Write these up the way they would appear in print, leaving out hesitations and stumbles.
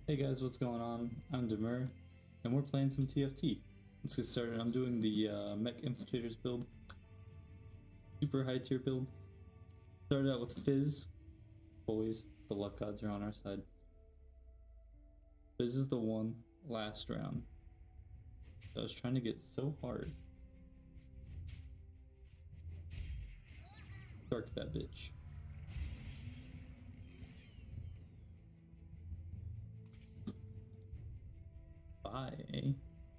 Hey guys, what's going on? I'm DEMUR, and we're playing some TFT. Let's get started. I'm doing the Mech Infiltrators build. Super high tier build. Started out with Fizz. Always, the luck gods are on our side. Fizz is the one last round. I was trying to get so hard. Dark that bitch. Bye.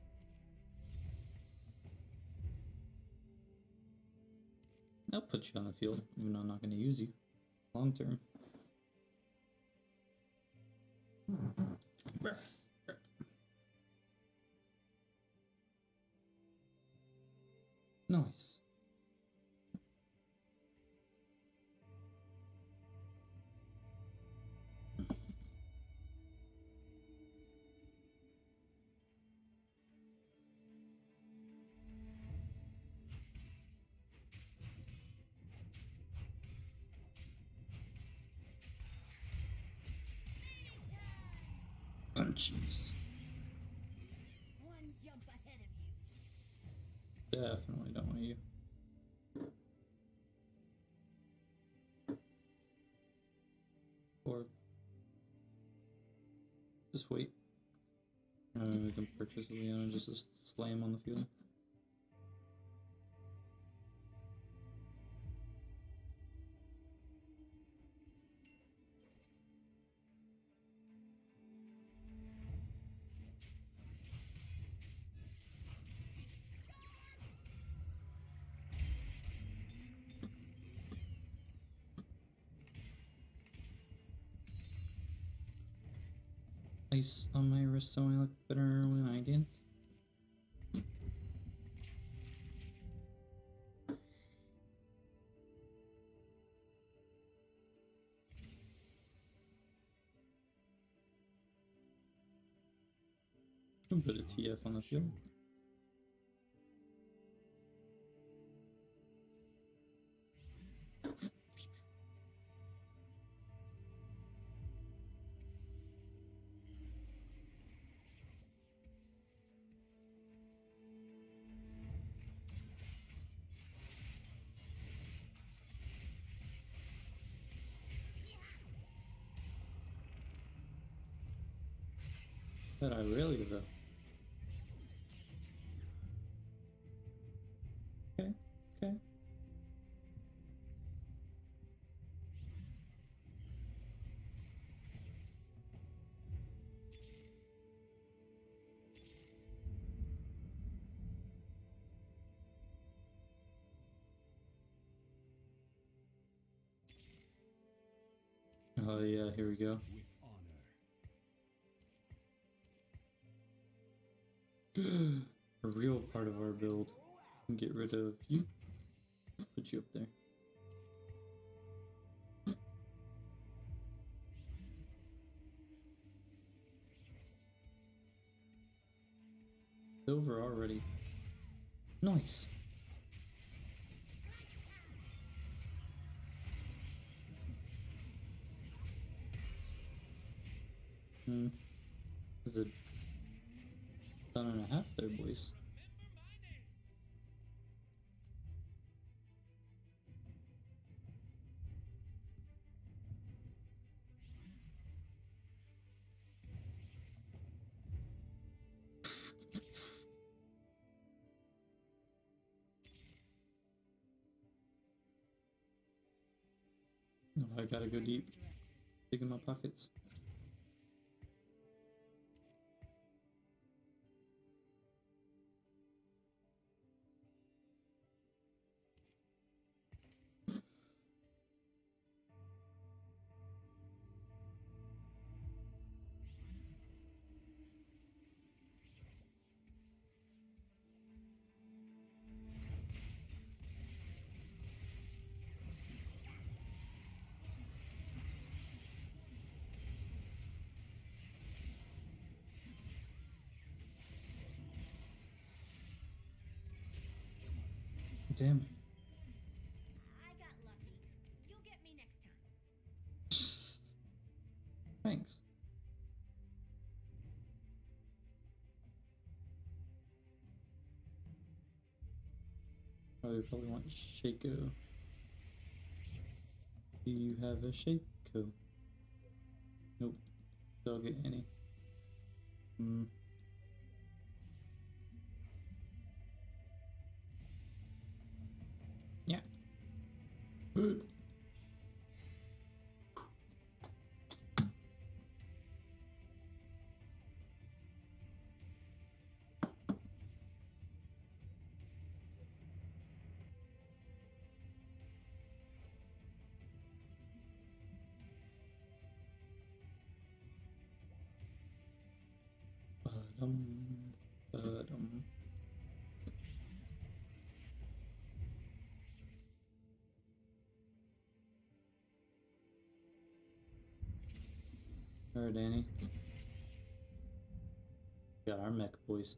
I'll put you on the field, even though I'm not going to use you long term. Nice. Punchies. One jump ahead of you. Definitely don't want you. Or just wait. We can purchase a Leona just to slam on the field. Ice on my wrist so I look better when I dance. A bit of TF on the field. That I really though. Okay, okay. Oh yeah, here we go. A real part of our build. Get rid of you. Put you up there. Silver already. Nice. Is it done and a half there, boys? Oh, I gotta go deep. Dig in my pockets. Damn. I got lucky. You'll get me next time. Thanks. Oh, you probably want Shaco. Do you have a Shaco? Nope. So I'll get any. Yeah. Ba-dum, ba-dum. Alright, Danny. Got our mech boys.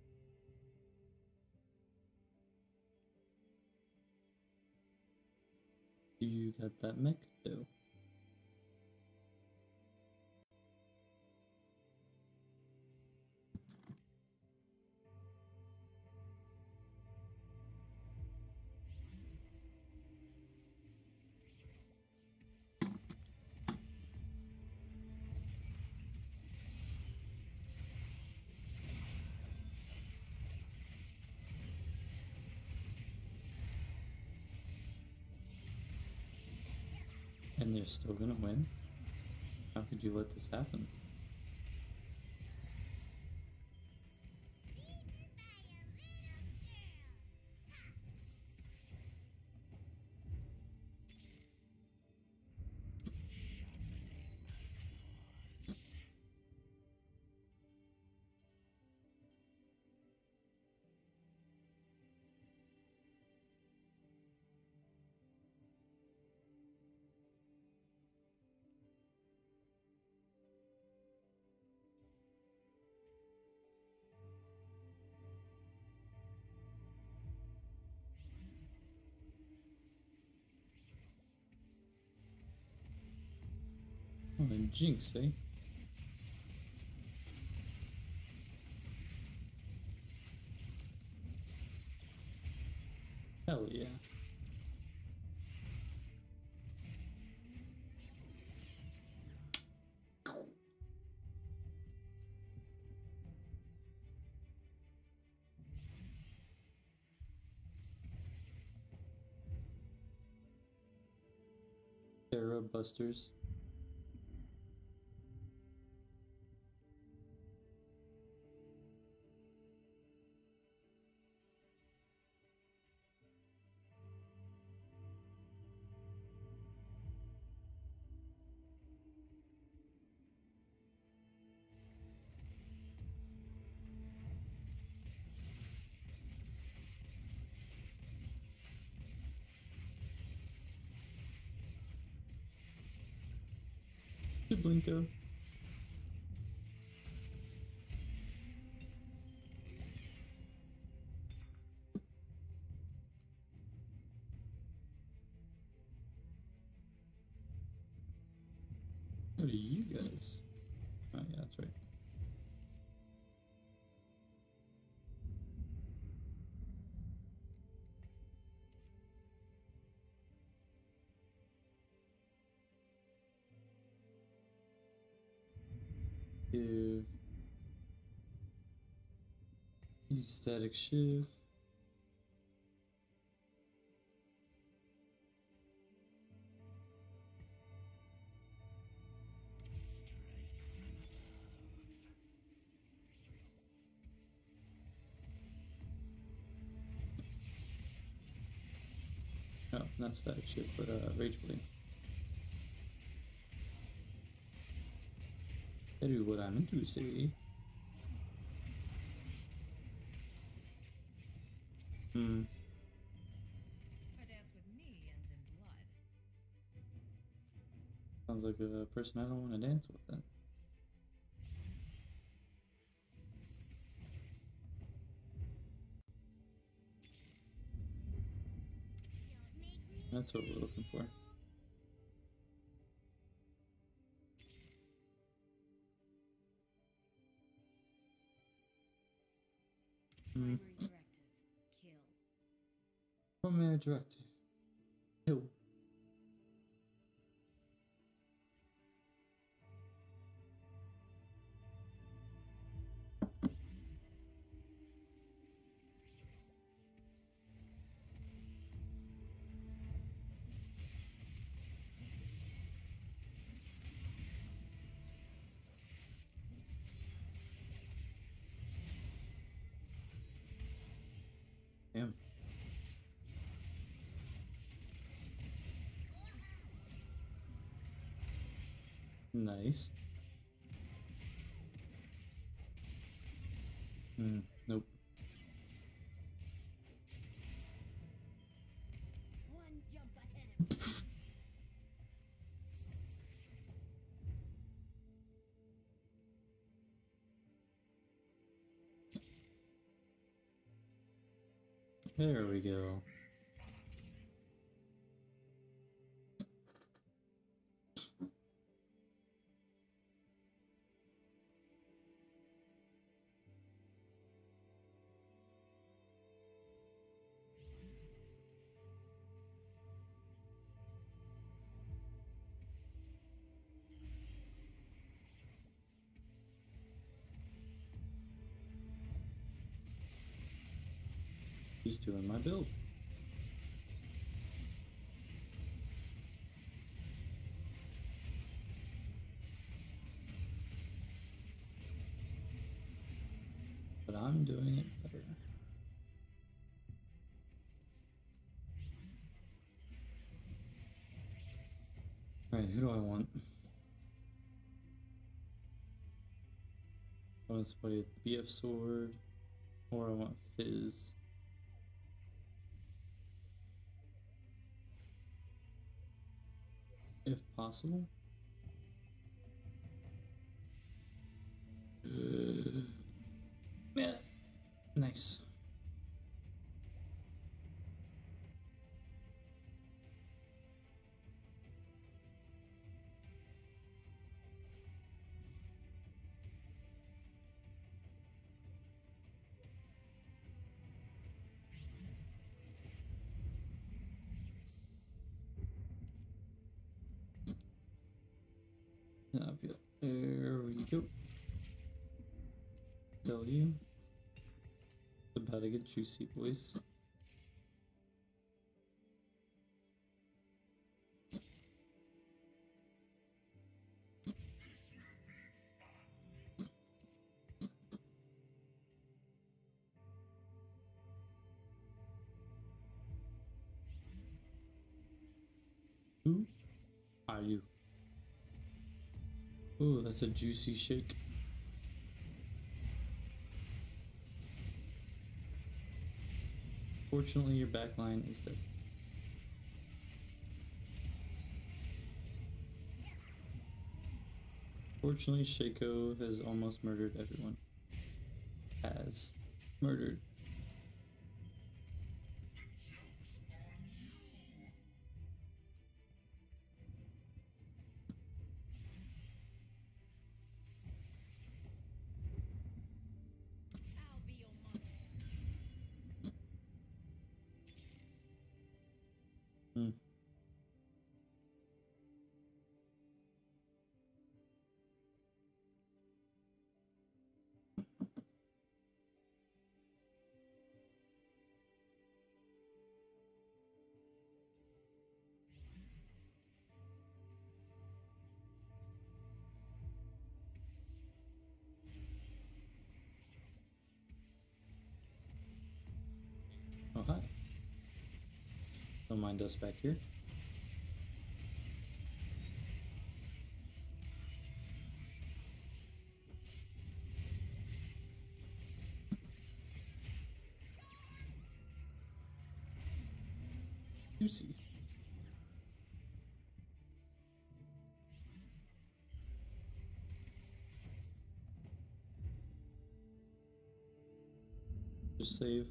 You got that mech though. And they're still gonna win? How could you let this happen? Oh, and Jinx, eh? Hell yeah. Terra Busters. Blinko. What are you guys? Oh yeah, that's right. Give. Use static shift. No, not static shift, but rage blade. I do what I'm into, say. A dance with me ends in blood. Sounds like a person I don't want to dance with then. That's what we're looking for. Primary directive, kill. Command directive. Kill. Damn. Nice. Nope. One jump ahead of you. There we go. He's doing my build. But I'm doing it better. Alright, who do I want? I want somebody with BF sword, or I want Fizz. If possible. Yeah. Nice. There we go. Tell you. It's about to get juicy, boys. Who are you? Ooh, that's a juicy shake. Fortunately, your backline is dead. Fortunately, Shaco has almost murdered everyone. Has murdered. I'll be your mother. Hmm. Oh, hi. Don't mind us back here. Juicy. Just save.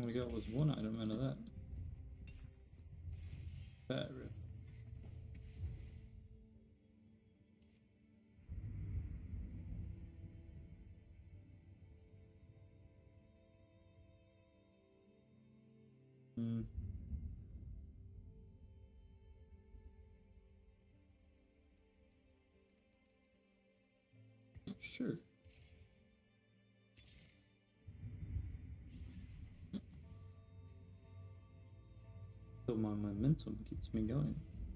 All we got was one item out of that. Fat rip. Hmm. Sure. So my momentum keeps me going.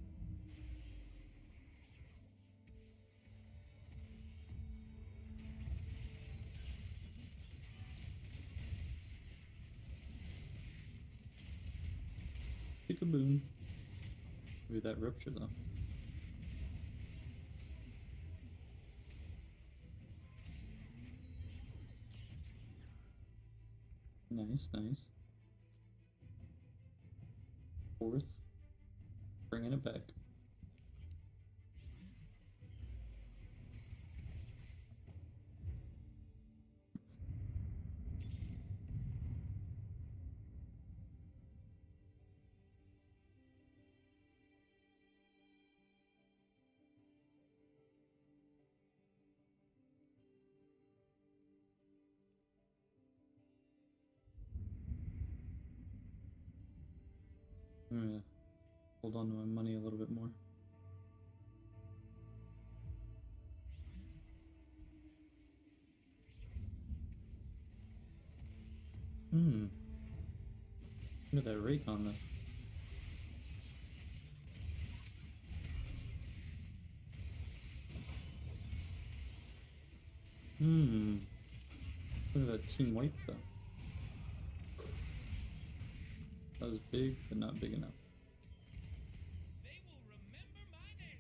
Chick-a-boom. Maybe that rupture though. Nice, nice. Fourth. Bringing it back. I'm gonna hold on to my money a little bit more. Look at that rake on there. Look at that team wipe though. That was big, but not big enough. They will remember my name.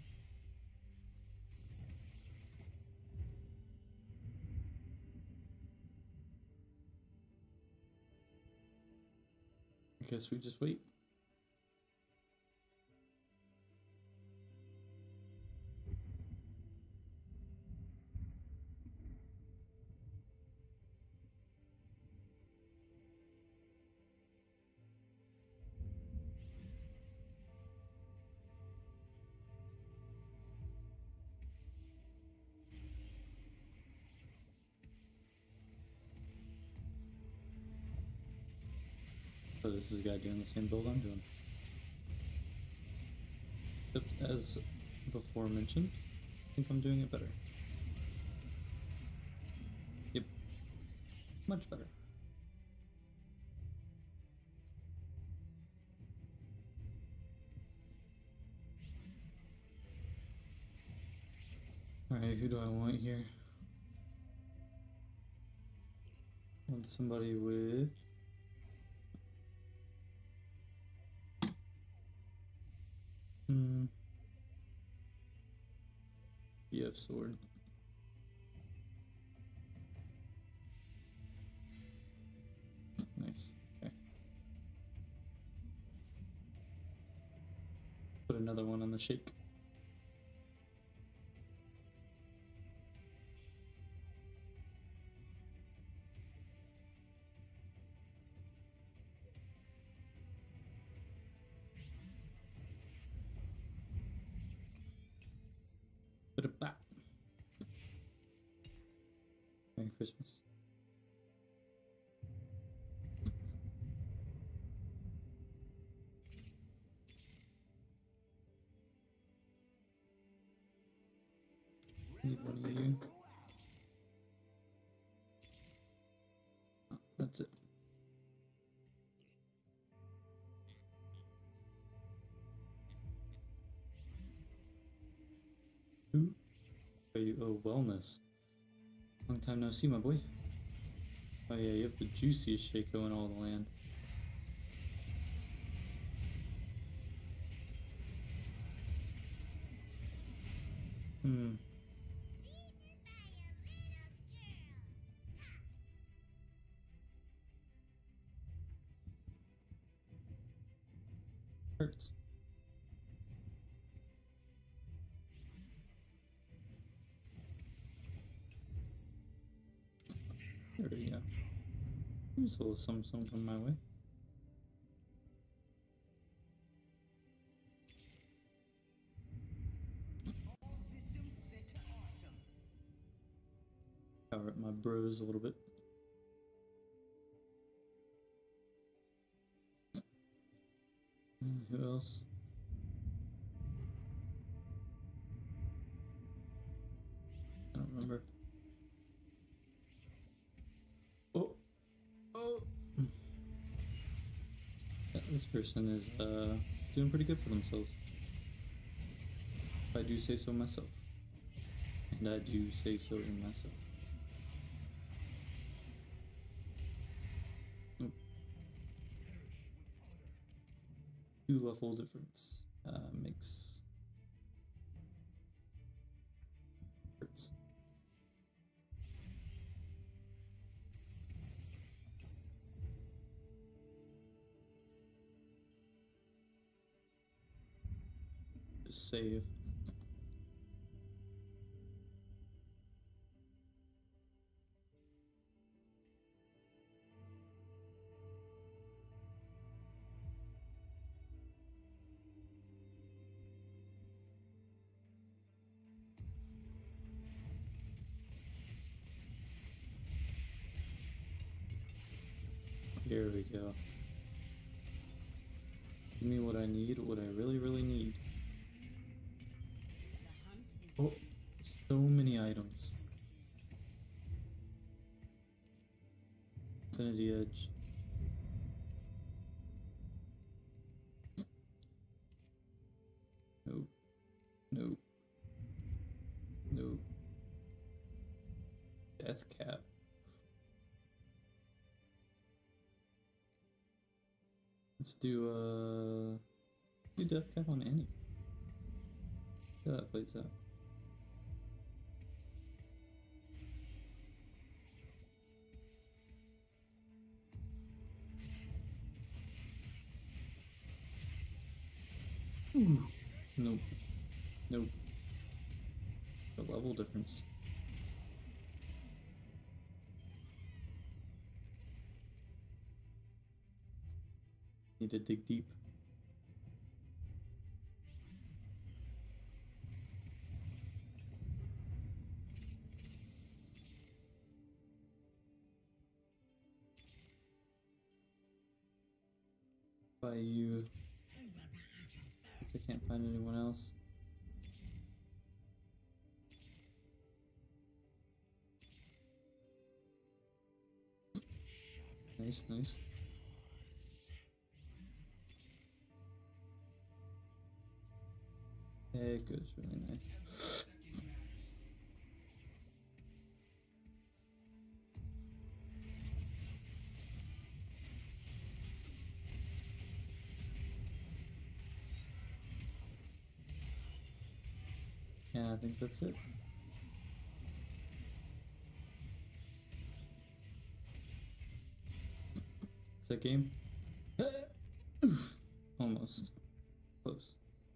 I guess we just wait. So this is a guy doing the same build I'm doing. Except as before mentioned, I think I'm doing it better. Yep. Much better. Alright, who do I want here? I want somebody with BF sword. Nice. Okay. Put another one on the shake. Put it back. Merry Christmas. Need one of you. Oh, that's it. Who are you? Oh, wellness. Long time no see, my boy. Oh yeah, you have the juiciest Shaco in all the land. Hurts. There we go. Here's a little some coming my way. All systems set to awesome. Power up my bros a little bit. Who else? I don't remember. Oh! Yeah, this person is doing pretty good for themselves. If I do say so myself. And I do say so in myself. Nope. 2 level difference makes hurts. Just save. Here we go. Give me what I need, what I really need. Oh, so many items. Infinity Edge. Nope. Nope. Nope. Death Cap. Let's do Death Cap on any. See how that plays out. Ooh. Nope. Nope. The level difference. Need to dig deep. By you. I can't find anyone else. Nice, nice. It goes really nice. Yeah, I think that's it. Is that game? Almost. Close.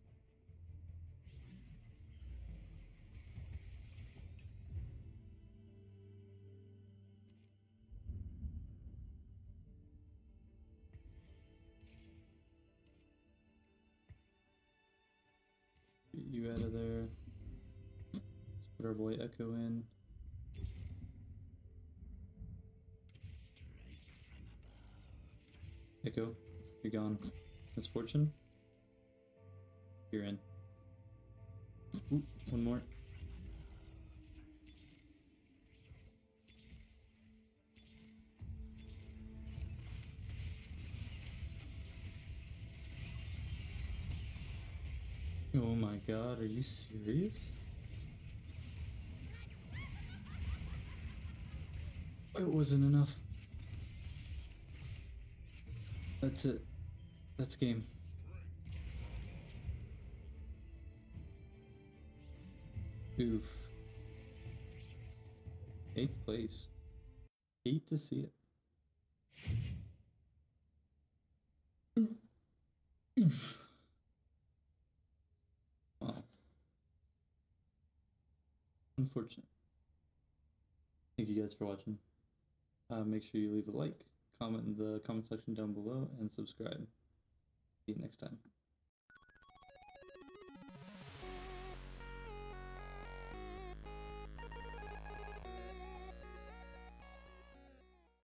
Get you out of there. Let's put our boy Echo in. Echo, you're gone. Misfortune? You're in. Ooh, one more. Oh my god, are you serious? It wasn't enough. That's it. That's game. Oof. 8th place. Hate to see it. Oof. Wow. Unfortunate. Thank you guys for watching. Make sure you leave a like, comment in the comment section down below, and subscribe. See you next time.